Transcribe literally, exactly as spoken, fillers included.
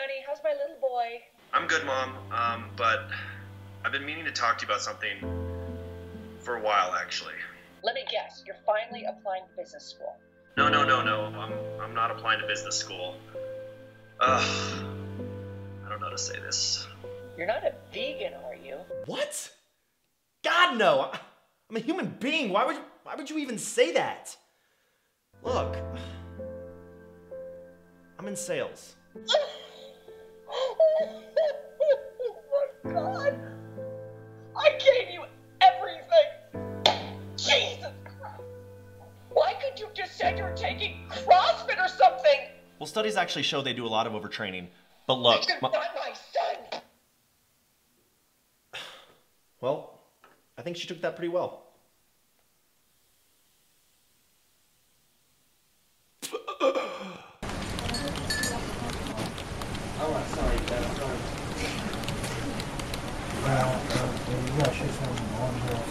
honey. How's my little boy? I'm good, Mom. Um, but I've been meaning to talk to you about something for a while, actually. Let me guess. You're finally applying to business school. No, no, no, no. I'm, I'm not applying to business school. Ugh. I don't know how to say this. You're not a vegan, are you? What? God, no. I'm a human being. Why would you, why would you even say that? Look, I'm in sales. Oh my God! I gave you everything! Jesus Christ! Why could you just say you're taking CrossFit or something? Well, studies actually show they do a lot of overtraining. But look, You're my, not my son! well, I think she took that pretty well. Oh, sorry, uh, sorry. Yeah, uh, you gotta shoot something on here.